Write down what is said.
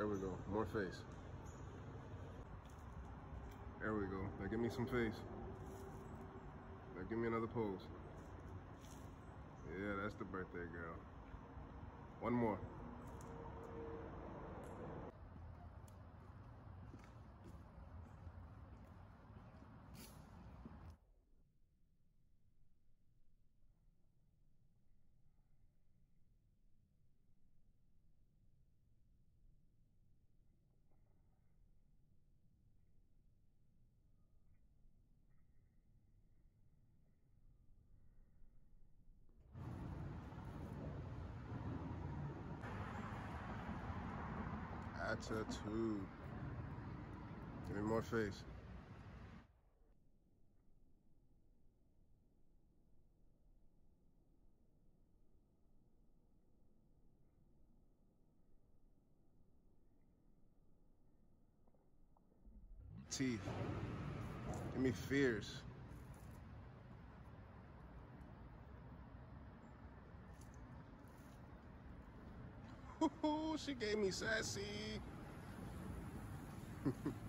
There we go. More face. There we go. Now give me some face. Now give me another pose. Yeah, that's the birthday girl. One more. Attitude. Give me more face. Teeth. Give me fierce. She gave me sassy.